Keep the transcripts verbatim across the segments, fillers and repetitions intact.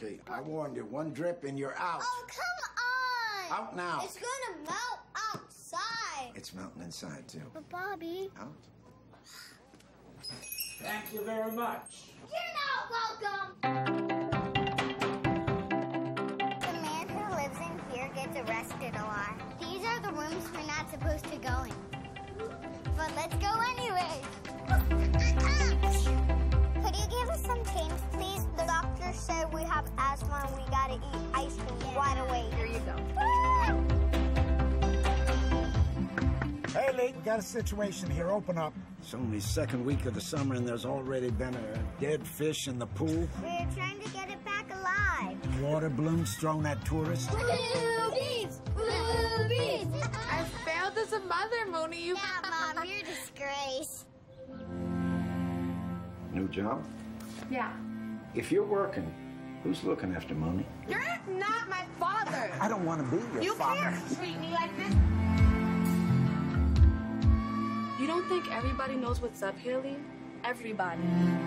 Okay, I warned you. One drip and you're out. Oh, come on! Out now. It's gonna melt outside. It's melting inside, too. But, Bobby... Out. Thank you very much. You're not welcome! The man who lives in here gets arrested a lot. These are the rooms we're not supposed to go in. But let's go anyway. Could you give us some change, please? The doctor said we have asthma and we gotta eat ice cream right away. Here you go. Hey, Lee, we got a situation here. Open up. It's only second week of the summer and there's already been a dead fish in the pool. We're trying to get it back alive. Water balloons thrown at tourists. Boobies! Boobies! I failed as a mother, Mooney. You... Yeah, Mom, you're a disgrace. New job? Yeah. If you're working, who's looking after money? You're not my father. I don't want to be your You father. can't treat me like this. You don't think everybody knows what's up here, Lee? Everybody.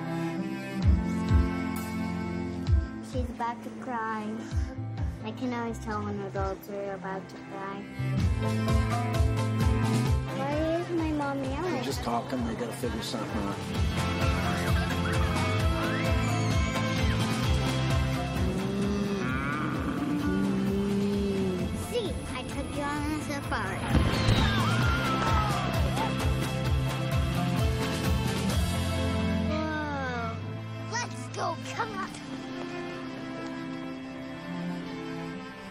She's about to cry. I can always tell when adults are about to cry. Why is my mom yelling? They're just talking. They got to figure something out. See, I took you on a safari. Whoa. Let's go. Come on.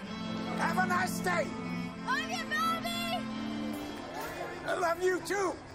Have a nice day. Love you, Bobby! I love you, too.